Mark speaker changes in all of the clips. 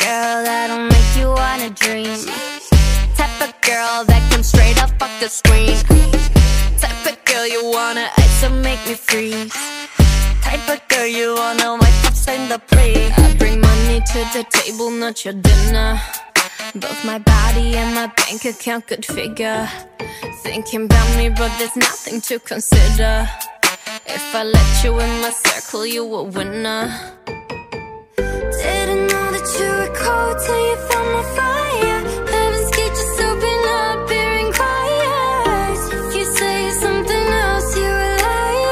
Speaker 1: girl that'll make you wanna dream. Type of girl that comes straight up off the screen. Type of girl you wanna ice or make me freeze. Type of girl you wanna wipe up, sign the plate. I bring money to the table, not your dinner. Both my body and my bank account could figure. Thinking about me, but there's nothing to consider. If I let you in my circle, you a winner. Didn't know that you were cold till you found my fire. Heaven's gate just open up, hearing quiet. If you say something else, you're a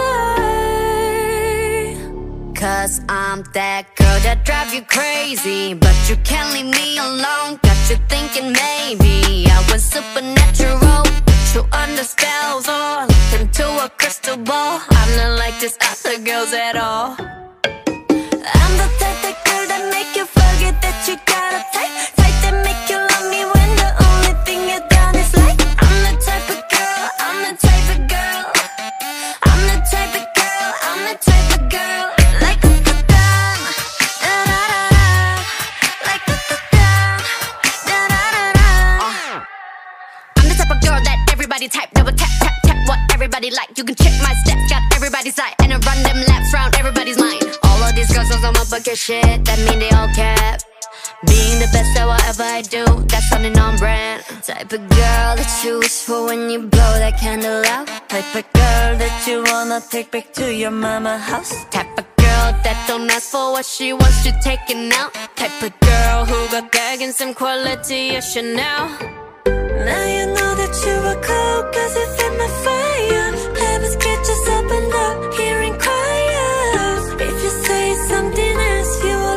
Speaker 1: liar. Cause I'm that girl that drive you crazy, but you can't leave me alone. Got you thinking maybe I was supernatural, put you under spells or look into a crystal ball. I'm not like these other girls at all. I'm the type of girl that make you forget that you got a type. Type that make you love me when the only thing you done is like. I'm the type of girl, I'm the type of girl, I'm the type of girl, I'm the type of girl. Like a da-da, da-da-da-da. Like a da-da, da-da-da-da. I'm the type of girl that everybody type, double tap, tap, tap what everybody like. You can check my steps, got everybody's side, and I run them laps round everybody's mind. All of these girls on my bucket shit, that mean they all cap. Being the best at whatever I do, that's something on brand. Type of girl that you wish for when you blow that candle out. Type of girl that you wanna take back to your mama house. Type of girl that don't ask for what she wants, you taking out. Type of girl who got gag and some quality of Chanel. Now you know that you were cold, cause you fed my fire. Heaven's gate just opened up, hearing quiet. If you say something else, you a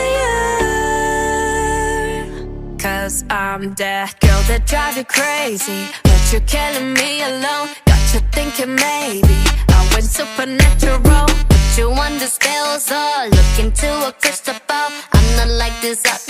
Speaker 1: liar. Cause I'm that girl that drive you crazy, but you're killing me alone. Got you thinking maybe I went supernatural, put you under spells or look into a crystal ball. I'm not like this